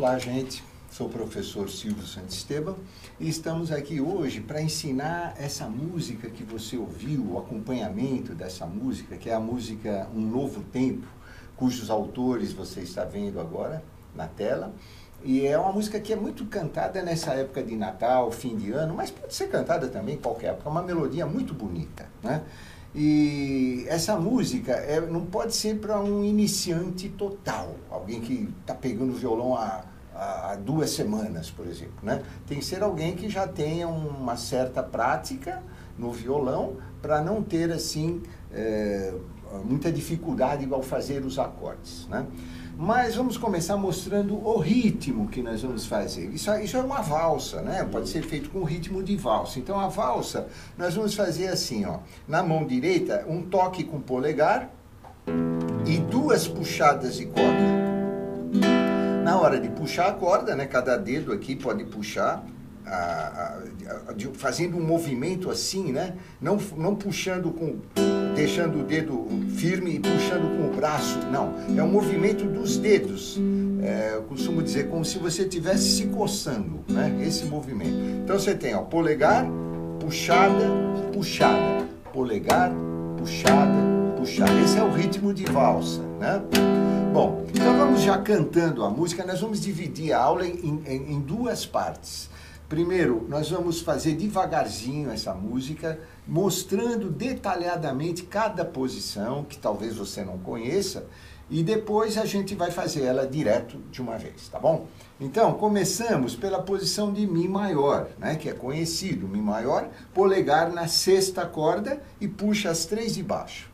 Olá, gente. Sou o professor Silvio Santisteban e estamos aqui hoje para ensinar essa música que você ouviu, o acompanhamento dessa música, que é a música Um Novo Tempo, cujos autores você está vendo agora na tela. E é uma música que é muito cantada nessa época de Natal, fim de ano, mas pode ser cantada também em qualquer época. É uma melodia muito bonita, né? E essa música não pode ser para um iniciante total, alguém que está pegando violão há 2 semanas, por exemplo, né? Tem que ser alguém que já tenha uma certa prática no violão para não ter, assim, muita dificuldade ao fazer os acordes, né? Mas vamos começar mostrando o ritmo que nós vamos fazer. Isso é uma valsa, né? Pode ser feito com ritmo de valsa. Então, a valsa, nós vamos fazer assim, ó. Na mão direita, um toque com o polegar e 2 puxadas de corda. Na hora de puxar a corda, né? Cada dedo aqui pode puxar, fazendo um movimento assim, né? Não puxando deixando o dedo firme e puxando com o braço, não. É um movimento dos dedos. Eu costumo dizer como se você estivesse se coçando, né? Esse movimento. Então você tem, ó, polegar, puxada, puxada. Polegar, puxada, puxada. Esse é o ritmo de valsa, né? Bom, então vamos já cantando a música. Nós vamos dividir a aula em 2 partes. Primeiro, nós vamos fazer devagarzinho essa música, mostrando detalhadamente cada posição, que talvez você não conheça, e depois a gente vai fazer ela direto de uma vez, tá bom? Então, começamos pela posição de Mi maior, né, que é conhecido, Mi maior, polegar na 6ª corda e puxa as 3 de baixo.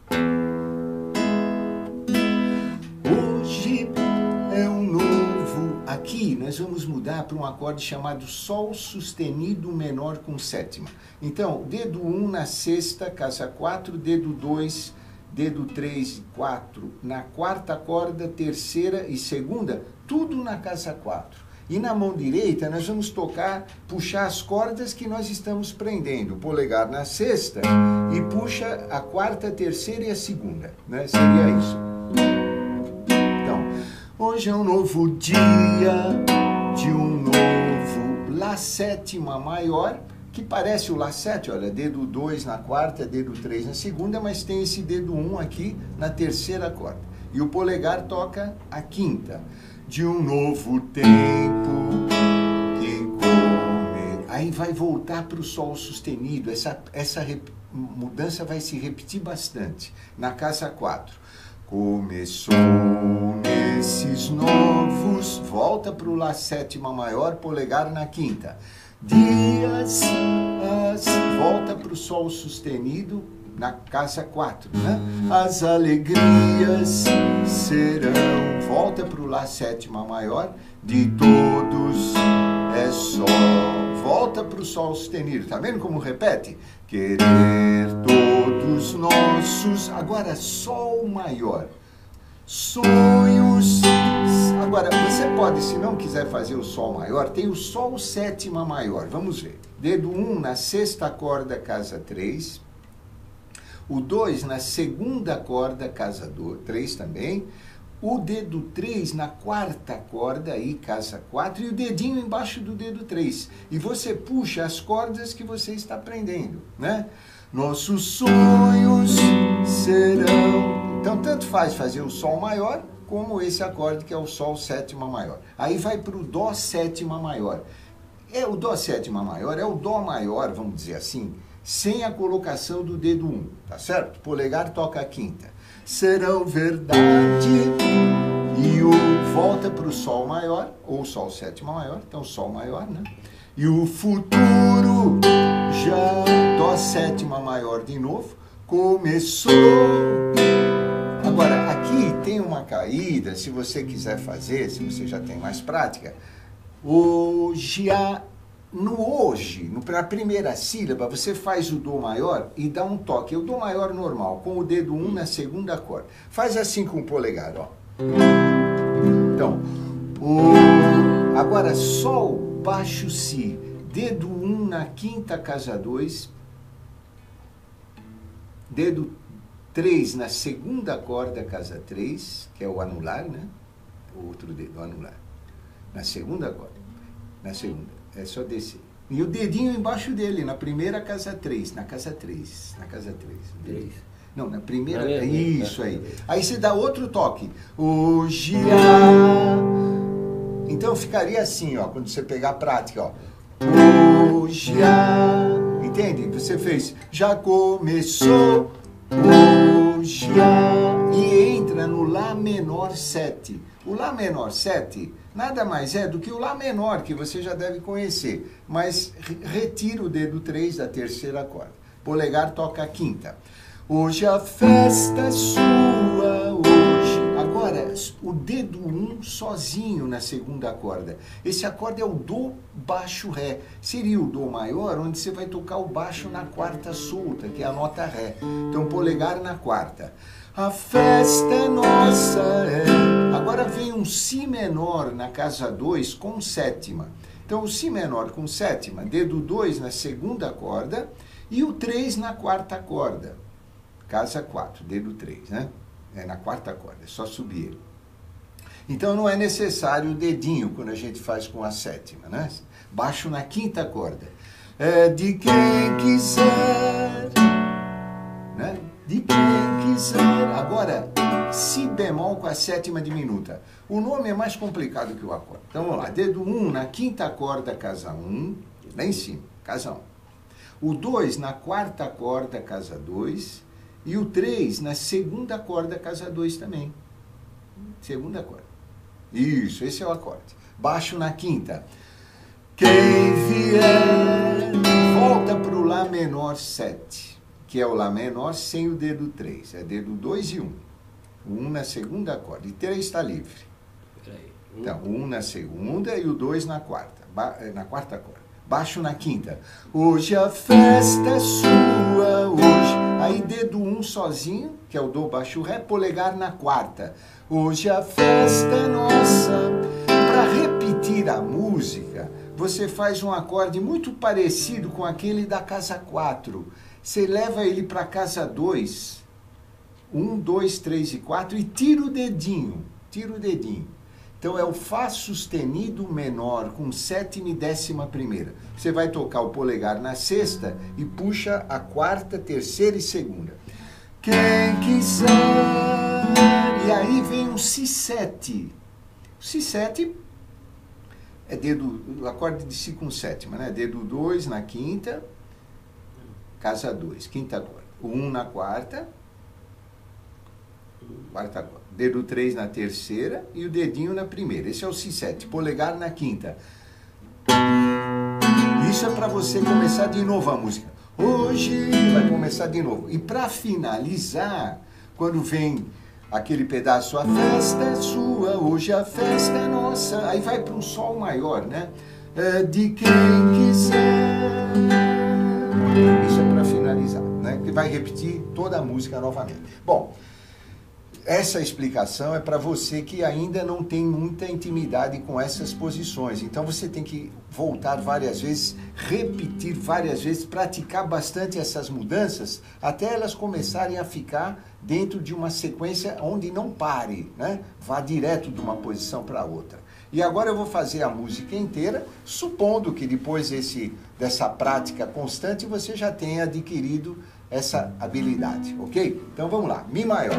Hoje é um novo... Aqui nós vamos mudar para um acorde chamado Sol sustenido menor com 7ª. Então, dedo 1 na 6ª, casa 4, dedo 2, dedo 3 e 4 na 4ª corda, 3ª e 2ª, tudo na casa 4. E na mão direita nós vamos puxar as cordas que nós estamos prendendo. O polegar na 6ª e puxa a 4ª, 3ª e a 2ª, né? Seria isso. Hoje é um novo dia de um novo Lá 7ª maior, que parece o Lá 7, olha, dedo 2 na 4ª, dedo 3 na 2ª, mas tem esse dedo 1 aqui na 3ª corda. E o polegar toca a 5ª. De um novo tempo que come... Aí vai voltar para o Sol sustenido, essa mudança vai se repetir bastante, na casa 4. Começou nesses novos, volta para o Lá 7ª maior, polegar na 5ª. Dias, volta para o Sol sustenido na casa 4, né? As alegrias serão, volta para o Lá 7ª maior, de todos é só, volta para o Sol sustenido, tá vendo como repete? Querer todos nossos, agora Sol maior, sonhos. Agora, você pode, se não quiser fazer o Sol maior, tem o Sol 7ª maior, vamos ver. Dedo 1 na 6ª corda, casa 3, o 2 na 2ª corda, casa 3 também, o dedo 3 na 4ª corda, aí casa 4, e o dedinho embaixo do dedo 3. E você puxa as cordas que você está prendendo, né? Nossos sonhos serão... Então, tanto faz fazer o Sol maior, como esse acorde que é o Sol 7ª maior. Aí vai para o Dó 7ª maior. O Dó 7ª maior é o Dó maior, vamos dizer assim, sem a colocação do dedo 1, tá certo? Polegar toca a 5ª. Serão verdade e volta para o Sol maior, ou Sol 7ª maior, então Sol maior, né? E o futuro já, Dó 7ª maior de novo, começou. Agora, aqui tem uma caída, se você quiser fazer, se você já tem mais prática, hoje, na primeira sílaba, você faz o Dó maior e dá um toque. O Dó maior normal, com o dedo 1 na 2ª corda. Faz assim com o polegar, ó. Então, agora Sol, baixo, Si, dedo 1 na 5ª, casa 2, dedo 3 na 2ª corda, casa 3, que é o anular, né? O outro dedo, o anular. Na segunda corda. Na segunda. É só descer. E o dedinho embaixo dele, na primeira casa 3. Na casa 3. Na casa 3. 3. Não, na primeira. Isso aí. Aí você dá outro toque. Hoje há. Então ficaria assim, ó, quando você pegar a prática, ó. Hoje há. Entende? Você fez. Já começou. Hoje há. E entra no Lá menor 7. O Lá menor 7 nada mais é do que o Lá menor, que você já deve conhecer. Mas retira o dedo 3 da terceira corda. Polegar toca a quinta. Hoje a festa é sua, hoje. Agora, o dedo 1 sozinho na segunda corda. Esse acorde é o Dó baixo Ré. Seria o Dó maior, onde você vai tocar o baixo na quarta solta, que é a nota Ré. Então, polegar na quarta. A festa é nossa, é. Agora vem um Si menor na casa 2 com sétima. Então, o Si menor com sétima, dedo 2 na segunda corda e o 3 na quarta corda. Casa 4, dedo 3, né? É na quarta corda, é só subir ele. Então, não é necessário o dedinho quando a gente faz com a sétima, né? Baixo na quinta corda. É de quem quiser, né? De quem quiser. Agora, Si bemol com a sétima diminuta. O nome é mais complicado que o acorde. Então, vamos lá. Dedo 1 na quinta corda, casa 1, lá em cima, casa 1. O 2 na quarta corda, casa 2. E o 3 na segunda corda, casa 2 também. Segunda corda. Isso, esse é o acorde. Baixo na quinta. Quem vier, volta para o Lá menor 7, que é o Lá menor sem o dedo 3. É dedo 2 e 1. O 1 na segunda corda. E 3 está livre. Então, o 1 na segunda e o 2 na quarta. Na quarta corda. Baixo na quinta. Hoje a festa é sua, hoje. Aí dedo 1 sozinho, que é o Dó baixo Ré, polegar na quarta. Hoje a festa é nossa. Para repetir a música, você faz um acorde muito parecido com aquele da casa 4. Você leva ele para a casa 2. 1, 2, 3 e 4 e tira o dedinho. Tira o dedinho. Então, é o Fá sustenido menor com sétima e décima primeira. Você vai tocar o polegar na sexta e puxa a quarta, terceira e segunda. Quem quiser. E aí vem um Si7. O Si7 é o acorde de Si com sétima, né? Dedo 2 na quinta, casa 2, quinta corda. O 1 na quarta, quarta corda. Dedo 3 na terceira e o dedinho na primeira. Esse é o Si7, polegar na quinta. Isso é para você começar de novo a música. Hoje vai começar de novo. E para finalizar, quando vem aquele pedaço, a festa é sua, hoje a festa é nossa. Aí vai para um Sol maior, né? É de quem quiser. Isso é para finalizar, né? Que vai repetir toda a música novamente. Bom, essa explicação é para você que ainda não tem muita intimidade com essas posições. Então você tem que voltar várias vezes, repetir várias vezes, praticar bastante essas mudanças, até elas começarem a ficar dentro de uma sequência onde não pare, né? Vá direto de uma posição para outra. E agora eu vou fazer a música inteira, supondo que depois dessa prática constante você já tenha adquirido essa habilidade, ok? Então vamos lá, Mi maior.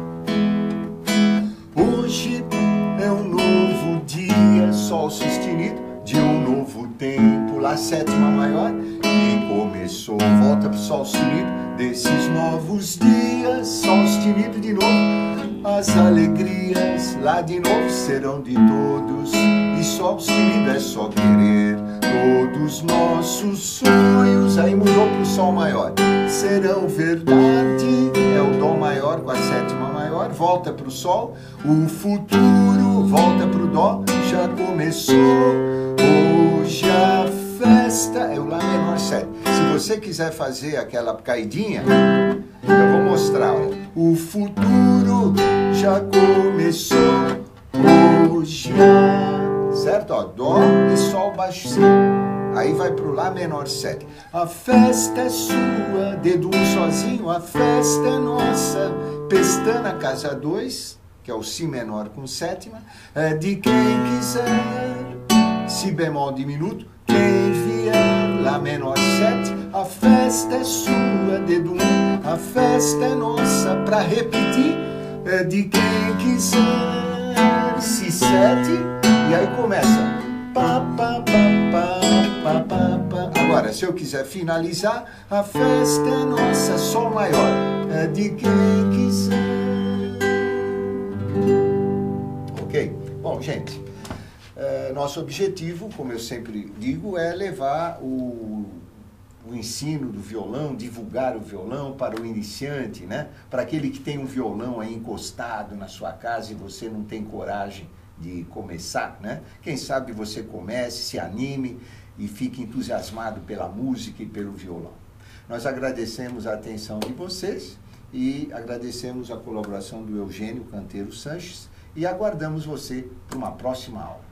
Hoje é um novo dia, Sol sustenido, de um novo tempo, Lá sétima maior, e começou, volta pro Sol sustenido, desses novos dias, Sol sustenido de novo, as alegrias lá de novo serão de todos, e Sol sustenido é só querer, todos nossos sonhos, aí mudou pro Sol maior, serão verdade, é o Dó maior com a sétima maior, volta para o Sol, o futuro volta para o Dó, já começou, hoje a festa, é o Lá menor 7. Se você quiser fazer aquela caidinha, eu vou mostrar, ó. O futuro já começou, hoje a... Certo? Ó, Dó e Sol baixo C. Aí vai pro Lá menor 7. A festa é sua, dedo 1 sozinho, a festa é nossa. Pestana, casa 2, que é o Si menor com sétima, de quem quiser, Si bemol diminuto, quem vier, Lá menor 7, a festa é sua, dedo 1, a festa é nossa, para repetir, de quem quiser, Si 7, e aí começa, pá, pá, pá, pá, pá, pá. Agora, se eu quiser finalizar, a festa é nossa, Sol maior, de quem quiser. Ok? Bom, gente, nosso objetivo, como eu sempre digo, é levar o ensino do violão, divulgar o violão para o iniciante, né? Para aquele que tem um violão aí encostado na sua casa e você não tem coragem de começar, né? Quem sabe você comece, se anime e fique entusiasmado pela música e pelo violão. Nós agradecemos a atenção de vocês e agradecemos a colaboração do Eugênio Canteiro Sanches e aguardamos você para uma próxima aula.